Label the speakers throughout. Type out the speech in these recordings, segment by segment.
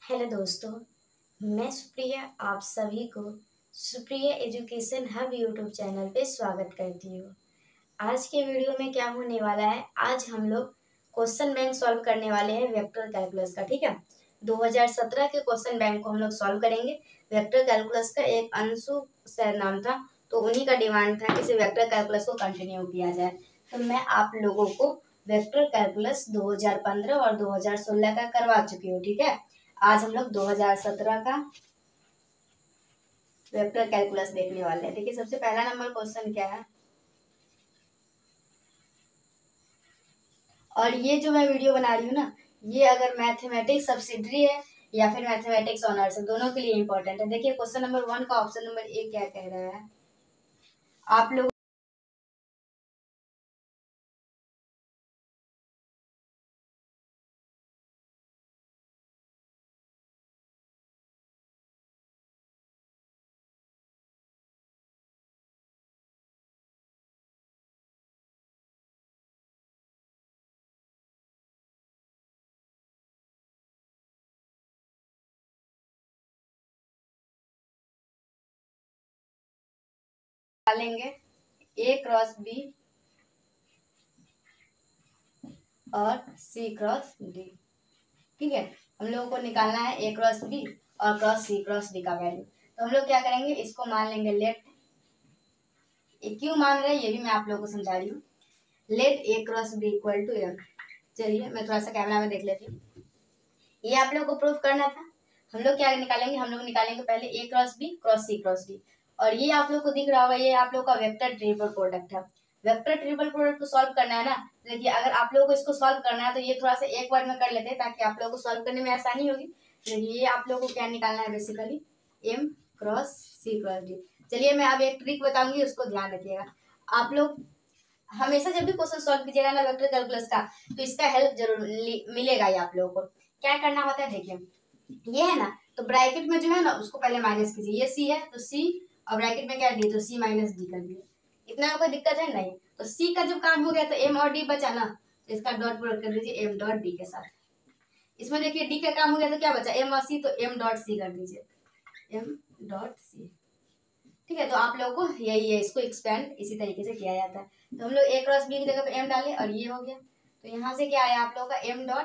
Speaker 1: Hello दोस्तों, मैं सुप्रिया आप सभी को Supriya education hub YouTube channel पे स्वागत करती हूँ। आज के वीडियो में क्या होने वाला है, आज हम लोग क्वेश्चन बैंक सॉल्व करने वाले हैं वेक्टर कैलकुलस का। ठीक है, 2017 के क्वेश्चन बैंक को हम लोग सॉल्व करेंगे। वेक्टर कैलकुलस का एक अंशु सर नाम था, तो उन्हीं का डिमांड था कि इसे वेक्टर कैलकुलस को कंटिन्यू किया जाए। तो मैं आप लोगों को वेक्टर कैलकुलस 2015 और 2016 का करवा चुकी हूँ। ठीक है, आज हम लोग 2017 का वेक्टर कैलकुलस देखने वाले हैं। देखिए, सबसे पहला नंबर क्वेश्चन क्या है, और ये जो मैं वीडियो बना रही हूँ ना, ये अगर मैथमेटिक्स सब्सिडरी है या फिर मैथमेटिक्स ऑनर्स है, दोनों के लिए इंपॉर्टेंट है। देखिए, क्वेश्चन नंबर 1 का ऑप्शन नंबर ए क्या कह रहा है, आप लोग निकालेंगे ए क्रॉस बी और सी क्रॉस डी। ठीक है, हम लोगों को निकालना है ए क्रॉस बी और क्रॉस सी क्रॉस डी का वैल्यू। तो हम लोग क्या करेंगे, इसको मान लेंगे लेट। क्यों मान रहे हैं ये भी मैं आप लोगों को समझा रही हूँ। Let A cross B equal to M. चलिए मैं थोड़ा सा कैमरा में देख लेती हूँ। ये आप लोगों को प्रूफ करना था। हम लोग क्या निकालेंगे, हम लोग निकालेंगे पहले A cross B cross C cross D. और ये आप लोग को दिख रहा होगा, ये आप लोग का वेक्टर ट्रिपल प्रोडक्ट है। वेक्टर ट्रिपल प्रोडक्ट को सॉल्व करना है ना। देखिए, अगर आप लोगों को इसको सॉल्व करना है तो ये थोड़ा सा एक बार में कर लेते हैं ताकि आप लोगों को सॉल्व करने में आसानी होगी। देखिए, ये आप लोगों को क्या निकालना है, basically M cross C cross D. चलिए मैं अब एक ट्रिक बताऊंगी, उसको ध्यान रखिएगा। आप लोग हमेशा जब भी क्वेश्चन सॉल्व कीजिएगा ना वेक्टर कैलकुलस का, तो इसका हेल्प जरूर मिलेगा ही आप लोगों को। क्या करना होता है, देखिए ये है ना, तो ब्रैकेट में जो है ना उसको पहले माइनस कीजिए। ये सी है तो सी, और ब्रैकेट में क्या डी, तो सी माइनस डी कर दिए। इतना में कोई दिक्कत है नहीं। तो सी का जब काम हो गया तो एम और डी बचा ना, तो इसका डॉट प्रोडक्ट कर दीजिए एम डॉट डी के साथ। इसमें देखिए डी का काम हो गया तो क्या बचा, एम और सी, तो एम डॉट सी कर दीजिए, एम डॉट सी। ठीक है, तो आप लोगों को यही है, इसको एक्सपेंड इसी तरीके से किया जाता है। तो हम लोग ए क्रॉस बी की जगह पे एम डाले और ये हो गया। तो यहाँ से क्या आया आप लोगों का,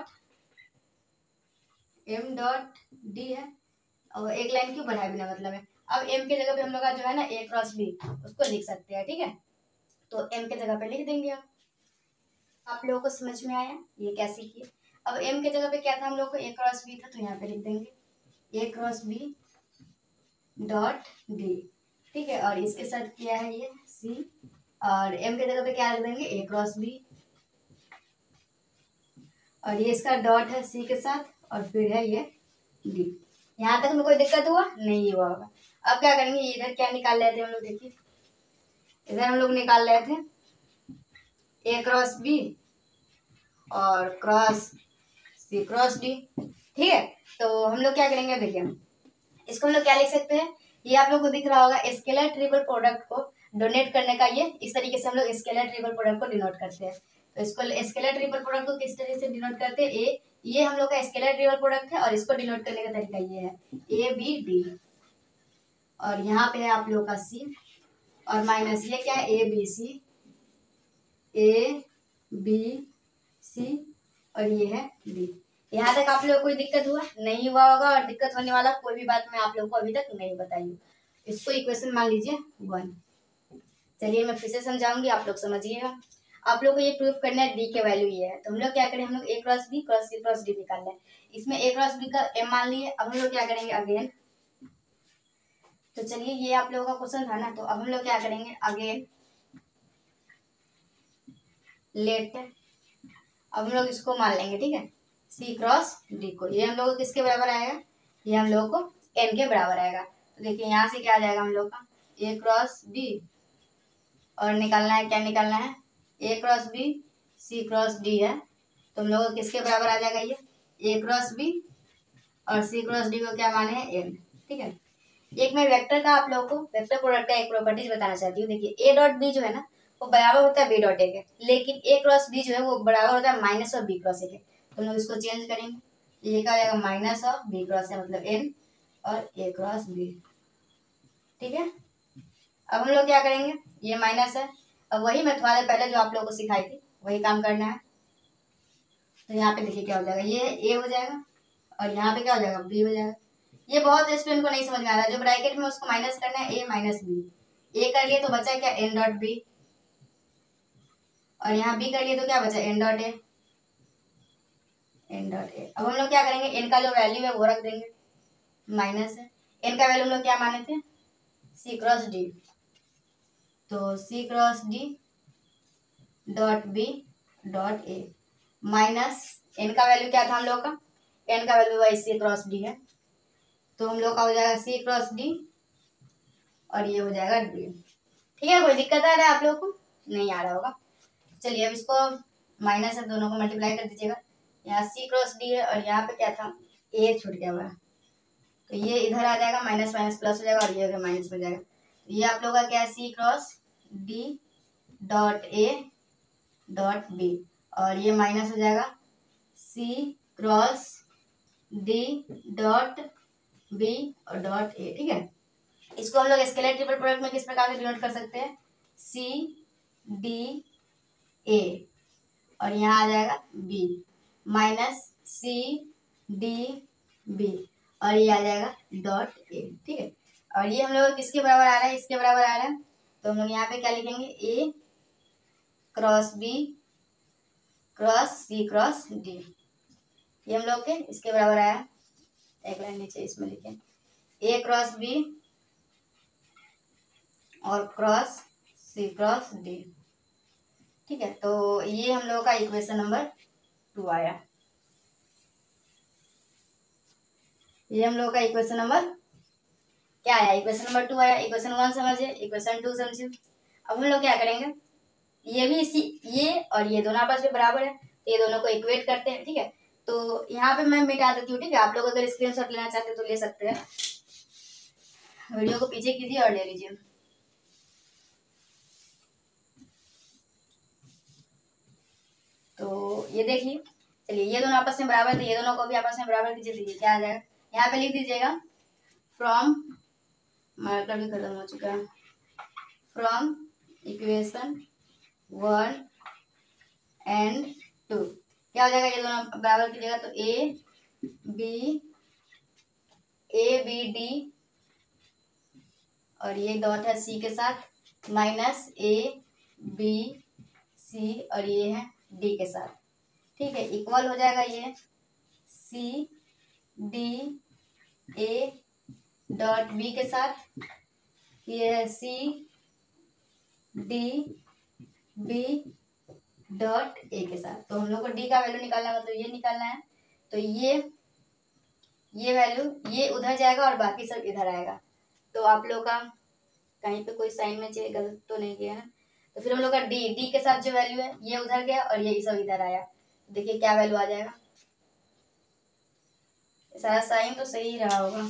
Speaker 1: एम डॉट डी है। और एक लाइन क्यों बढ़ाए बिना मतलब है। अब एम के जगह पे हम लोग का जो है ना ए क्रॉस बी, उसको लिख सकते हैं। ठीक है, तो एम के जगह पे लिख देंगे। अब आप लोगों को समझ में आया ये कैसे किए। अब एम के जगह पे क्या था, हम लोग को ए क्रॉस बी था, तो यहाँ पे लिख देंगे A cross B dot D. ठीक है, और इसके साथ क्या है ये सी, और एम के जगह पे क्या रख देंगे, ए क्रॉस बी, और ये इसका डॉट है सी के साथ, और फिर है ये डी। यहाँ तक में कोई दिक्कत हुआ नहीं हुआ होगा। अब क्या करेंगे, इधर क्या निकाल रहे थे हम लोग, देखिए इधर हम लोग निकाल रहे थे ए क्रॉस बी और क्रॉस सी क्रॉस डी। ठीक है, तो हम लोग क्या करेंगे, देखिए इसको हम लोग क्या लिख सकते हैं, ये आप लोग को दिख रहा होगा स्केलर ट्रिपल प्रोडक्ट को डोनेट करने का, ये इस तरीके से हम लोग स्केलर ट्रिपल प्रोडक्ट को डिनोट करते हैं। तो इसको स्केलर ट्रिपल प्रोडक्ट को किस तरीके से डिनोट करते हैं, ये हम लोग का स्केलर ट्रिपल प्रोडक्ट है, और इसको डिनोट करने का तरीका ये है ए बी डी, और यहाँ पे है आप लोग का सी, और माइनस ये क्या है A B C, A B C, और ये है डी। यहाँ तक आप लोग को कोई दिक्कत हुआ नहीं हुआ होगा, और दिक्कत होने वाला कोई भी बात मैं आप लोगों को अभी तक नहीं बताई हूँ। इसको इक्वेशन मान लीजिए 1। चलिए मैं फिर से समझाऊंगी, आप लोग समझिएगा। आप लोग को ये प्रूफ करना है डी के वैल्यू ये है, तो हम लोग क्या करें, हम लोग A cross B cross C cross D निकाल लें। इसमें ए क्रॉस बी का एम मान लिए। अब हम लोग क्या करेंगे अगेन, तो चलिए ये आप लोगों का क्वेश्चन था ना, तो अब हम लोग क्या करेंगे अगेन लेट। अब हम लोग इसको मान लेंगे, ठीक है, सी क्रॉस डी को। ये हम लोग को किसके बराबर आएगा, ये हम लोग को एन के बराबर आएगा। तो देखिए यहाँ से क्या आ जाएगा हम लोग का ए क्रॉस बी, और निकालना है, क्या निकालना है, A cross B C cross D है। तो हम लोग को किसके बराबर आ जाएगा, ये ए क्रॉस बी और सी क्रॉस डी को क्या माने हैं, एन। ठीक है, एक मैं वेक्टर का आप लोगों को वेक्टर प्रोडक्ट का एक प्रॉपर्टीज बताना चाहती हूँ। देखिए ए डॉट बी जो है ना, वो बराबर होता है बी डॉट ए के, लेकिन ए क्रॉस बी जो है वो बराबर होता है माइनस और बी क्रॉस ए के। तो हम लोग इसको चेंज करेंगे। ये क्या हो जाएगा minus of B cross A मतलब एन और ए क्रॉस बी। ठीक है, अब हम लोग क्या करेंगे, ये माइनस है, अब वही मैं थोड़ा देर पहले जो आप लोगों को सिखाई थी वही काम करना है। तो यहाँ पे देखिए क्या हो जाएगा, ये ए हो जाएगा और यहाँ पे क्या हो जाएगा बी हो जाएगा। ये बहुत स्टूडेंट को नहीं समझ में आ रहा है, जो ब्रैकेट में उसको माइनस करना है ए माइनस बी। ए कर लिए तो बचा क्या एन डॉट बी, और यहाँ बी कर लिए तो क्या बचा N dot A, N dot A. अब हम लोग क्या करेंगे, एन का जो वैल्यू है वो रख देंगे, माइनस है, एन का वैल्यू हम लोग क्या माने थे सी क्रॉस डी, तो C cross D dot B dot A minus N का वैल्यू क्या था हम लोग का, एन का वैल्यू वाई सी क्रॉस डी है, तो हम लोग का हो जाएगा सी क्रॉस डी और ये हो जाएगा डी। ठीक है, कोई दिक्कत आ रहा है आप लोग को, नहीं आ रहा होगा। चलिए अब इसको माइनस से दोनों को मल्टीप्लाई कर दीजिएगा, यहाँ सी क्रॉस डी है और यहाँ पे क्या था ए छूट गया हुआ है, तो ये इधर आ जाएगा माइनस माइनस प्लस हो जाएगा और ये माइनस हो जाएगा। तो ये आप लोग का क्या है C cross D dot A dot B और ये माइनस हो जाएगा C cross D dot B और डॉट ए। ठीक है, इसको हम लोग स्केलर ट्रिपल प्रोडक्ट में किस प्रकार से डिनोट कर सकते हैं, सी डी ए और यहाँ आ जाएगा B minus C D B और ये आ जाएगा डॉट ए। ठीक है, और ये हम लोग किसके बराबर आ रहा है, इसके बराबर आ रहा है, तो हम लोग यहाँ पे क्या लिखेंगे A cross B cross C cross D, ये हम लोग के इसके बराबर आया, एक लाइन नीचे इसमें लिखें ए क्रॉस बी और क्रॉस सी क्रॉस डी। ठीक है, तो ये हम लोगों का इक्वेशन नंबर 2 आया, ये हम लोगों का इक्वेशन नंबर क्या आया, इक्वेशन नंबर 2 आया। इक्वेशन 1 समझिए, इक्वेशन 2 समझिए। अब हम लोग क्या करेंगे, ये भी इसी ये और ये दोनों आपस में बराबर है, तो ये दोनों को इक्वेट करते हैं। ठीक है, तो यहाँ पे मैं मिटा देती हूँ। ठीक है, आप लोग अगर स्क्रीनशॉट लेना चाहते हैं तो ले सकते हैं, वीडियो को पीछे कीजिए और ले लीजिए। तो ये देख लीजिए, चलिए ये दोनों आपस में बराबर थे, ये दोनों को भी आपस में बराबर कीजिए, तो ये क्या आ जाएगा, यहाँ पे लिख दीजिएगा फ्रॉम, मार्कर भी खत्म हो चुका है, फ्रॉम इक्वेशन 1 एंड 2 क्या हो जाएगा, ये दोनों बराबर कीजिएगा, तो ए बी डी और ये डॉट है सी के साथ माइनस ए बी सी और ये है डी के साथ। ठीक है, इक्वल हो जाएगा ये C D A dot B के साथ, ये है C D B dot A के साथ। तो हम लोग को डी का वैल्यू निकालना है, मतलब ये निकालना है, तो ये वैल्यू ये उधर जाएगा और बाकी सब इधर आएगा। तो आप लोग का कहीं पे कोई साइन में चेक गलत तो नहीं किया ना, तो फिर हम लोग का डी के साथ जो वैल्यू है ये उधर गया और ये सब इधर आया, देखिए क्या वैल्यू आ जाएगा, सारा साइन तो सही रहा होगा,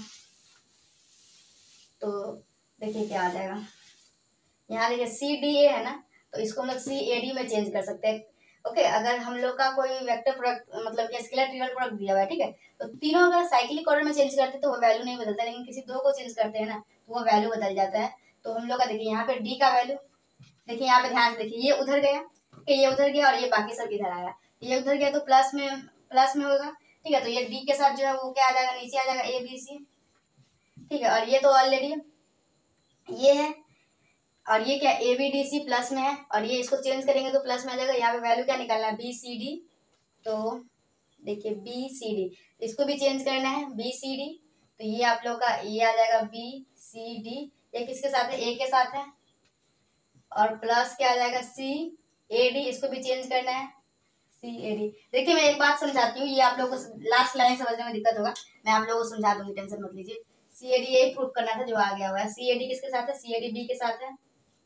Speaker 1: तो देखिए क्या आ जाएगा, यहाँ देखिए सी डी ए है ना, तो इसको हम लोग सी ए डी में चेंज कर सकते हैं। ओके, अगर हम लोग का कोई वेक्टर प्रोडक्ट मतलब कि स्केलर ट्रिपल प्रोडक्ट दिया हुआ है, ठीक है, तो तीनों अगर साइक्लिक ऑर्डर में चेंज करते हैं तो वो वैल्यू नहीं बदलता, लेकिन किसी दो को चेंज करते हैं ना तो वो वैल्यू बदल जाता है। तो हम लोग का देखिए यहाँ पे डी का वैल्यू, देखिए यहाँ पे ध्यान से देखिए, ये उधर गया, ये उधर गया और ये बाकी सब इधर आया, ये उधर गया तो प्लस में होगा। ठीक है, तो ये डी के साथ जो है वो क्या आ जाएगा, नीचे आ जाएगा ए बी सी। ठीक है, और ये तो ऑलरेडी ये है और ये क्या A B D C plus में है, और ये इसको चेंज करेंगे तो प्लस में आ जाएगा। यहाँ पे वैल्यू क्या निकालना है, बी सी डी, तो देखिए बी सी डी, इसको भी चेंज करना है बी सी डी, तो ये आप लोग का ये आ जाएगा बी सी डी, ये किसके साथ है, ए के साथ है, और प्लस क्या आ जाएगा सी ए डी, इसको भी चेंज करना है सी ए डी। देखिए मैं एक बात समझाती हूँ, ये आप लोगों को लास्ट लाइन समझने में दिक्कत होगा, मैं आप लोगों को समझा दूंगी, टेंशन मत लीजिए। सी ए डी यही प्रूव करना था जो आ गया हुआ है, सी ए डी किसके साथ है, सी ए डी बी के साथ है,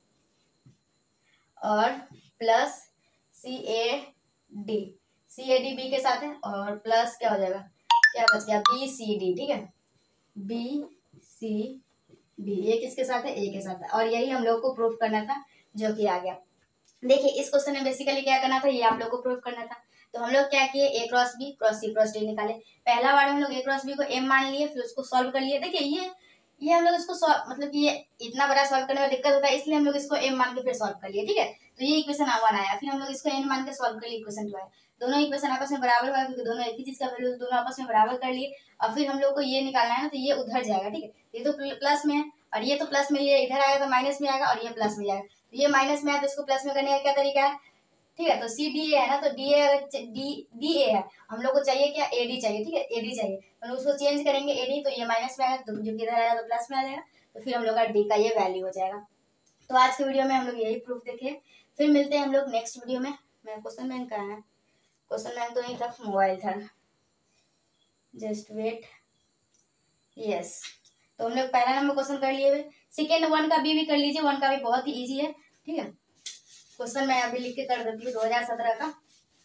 Speaker 1: और plus C A D B के साथ है, और प्लस क्या हो जाएगा, क्या बच गया बी सी डी। ठीक है, बी सी डी ये किसके साथ है, ए के साथ है, और यही हम लोग को प्रूफ करना था जो कि आ गया। देखिए इस क्वेश्चन में बेसिकली क्या करना था, ये आप लोग को प्रूफ करना था। तो हम लोग क्या किए, A cross B cross C cross D निकाले। पहला बार हम लोग ए क्रॉस बी को एम मान लिए, फिर उसको सॉल्व कर लिए। देखिए ये हम लोग इसको मतलब कि ये इतना बड़ा सॉल्व करने में दिक्कत होता है, इसलिए हम लोग इसको एम मान के फिर सॉल्व कर लिए। ठीक है, तो ये इक्वेशन 1 आया, फिर हम लोग इसको एन मान के सॉल्व कर लिए, इक्वेशन 2 आया। दोनों इक्वेशन आपस में बराबर हुआ क्योंकि दोनों एक ही चीज का वैल्यू, दोनों आपस में बराबर कर लिए। और फिर हम लोग को ये निकालना है ना, तो ये उधर जाएगा। ठीक है, ये तो प्लस में है और ये तो प्लस में, ये इधर आएगा तो माइनस में आएगा और ये प्लस में जाएगा। तो ये माइनस में आया तो इसको प्लस में करने का क्या तरीका है। ठीक है, तो सी डी ए है ना, तो डी ए है, हम लोग को चाहिए क्या, ए डी चाहिए। ठीक है, ए डी चाहिए, हम लोग उसको चेंज करेंगे ए डी, तो ये माइनस में आएगा, तो जो किधर आएगा तो प्लस में आ जाएगा। तो फिर हम लोग का डी का ये वैल्यू हो जाएगा। तो आज के वीडियो में हम लोग यही प्रूफ देखे, फिर मिलते हैं हम लोग नेक्स्ट वीडियो में। मैं क्वेश्चन बैंक कहाँ है, क्वेश्चन बैंक तो नहीं था, मोबाइल था, जस्ट वेट। यस, तो हम लोग पहला नंबर क्वेश्चन कर लिए, सेकेंड 1 का भी कर लीजिए, 1 का भी बहुत ही ईजी है। ठीक है, क्वेश्चन मैं अभी लिख के कर देती हूँ 2017 का।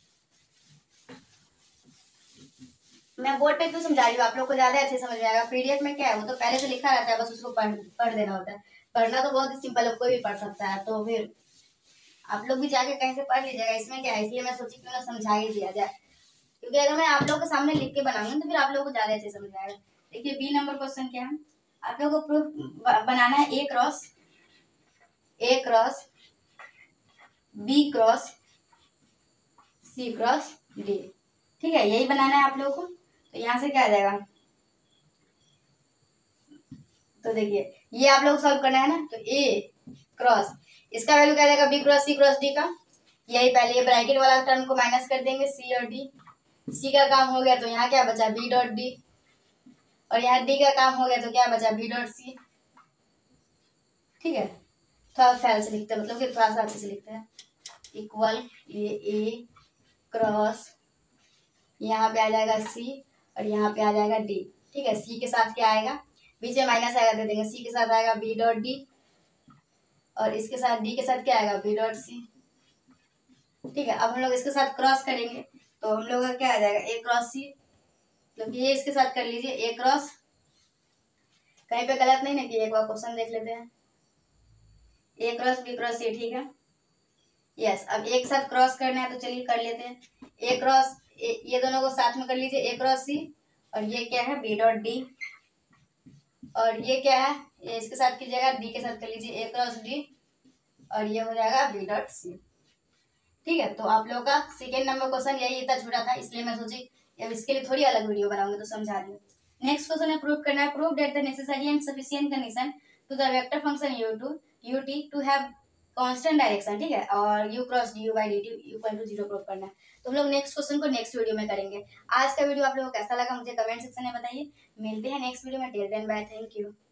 Speaker 1: मैं बोर्ड पे क्यों समझा रही हूँ, आप लोग को ज्यादा अच्छे समझ में आएगा। पीडीएफ में क्या है, वो तो पहले से लिखा रहता है, बस उसको पढ़ देना होता है। पढ़ना तो बहुत ही सिंपल है, कोई भी पढ़ सकता है। तो फिर आप लोग भी जाके कहीं से पढ़ लीजिएगा, इसमें क्या है। इसलिए मैं सोची क्यों ना समझा ही दिया जाए, क्योंकि अगर मैं आप लोगों के सामने लिख के बनाऊंगी तो फिर आप लोगों को ज्यादा अच्छे समझ में आएगा। देखिए बी नंबर क्वेश्चन क्या है, आप लोगों को प्रूफ बनाना है A cross B cross C cross D. ठीक है, यही बनाना है आप लोगों को। तो यहाँ से क्या आ जाएगा, तो देखिए ये आप लोग सॉल्व करना है ना, तो ए क्रॉस, इसका वैल्यू क्या आ जाएगा, B cross C cross D का। यही पहले ये ब्रैकेट वाला टर्म को माइनस कर देंगे, सी और डी। सी का काम हो गया तो यहाँ क्या बचा, बी डॉट डी, और यहाँ डी का काम हो गया तो क्या बचा, बी डॉट सी। ठीक है, थोड़ा फैल से लिखते हैं, मतलब कि थोड़ा सा अच्छे से लिखते हैं। इक्वल ये ए क्रॉस, यहाँ पे आ जाएगा सी और यहाँ पे आ जाएगा डी। ठीक है, सी के साथ क्या आएगा, बीच में माइनस आएगा, दे देंगे। सी के साथ आएगा बी डॉट डी और इसके साथ डी के साथ क्या आएगा, बी डॉट सी। ठीक है, अब हम लोग इसके साथ क्रॉस करेंगे तो हम लोग का क्या आ जाएगा, ए क्रॉस सी। तो ये इसके साथ कर लीजिए ए क्रॉस, कहीं पे गलत नहीं ना कि एक बार क्वेश्चन देख लेते हैं, A cross B cross C. ठीक है, यस, अब एक साथ क्रॉस करना है तो चलिए कर लेते हैं। ए क्रॉस ये दोनों को साथ में कर लीजिए, ए क्रॉस सी, और ये क्या है, बी डॉट डी, और ये क्या है, ये इसके साथ कीजिएगा, डी के साथ कर लीजिए ए क्रॉस डी, और ये हो जाएगा बी डॉट सी। ठीक है, तो आप लोगों का सेकेंड नंबर क्वेश्चन यही इतना छोटा था, इसलिए मैं सोची अब इसके लिए थोड़ी अलग वीडियो बनाऊंगी, तो समझा दी। नेक्स्ट क्वेश्चन है प्रूव करना है, prove that the necessary and sufficient condition to the vector function U T to have constant direction. ठीक है, और U cross D U by D T equal to 0 prove करना है। तो हम लोग नेक्स्ट क्वेश्चन को नेक्स्ट वीडियो में करेंगे। आज का वीडियो आप लोगों को कैसा लगा मुझे कमेंट सेक्शन में बताइए। मिलते हैं नेक्स्ट वीडियो में, till then bye, thank you.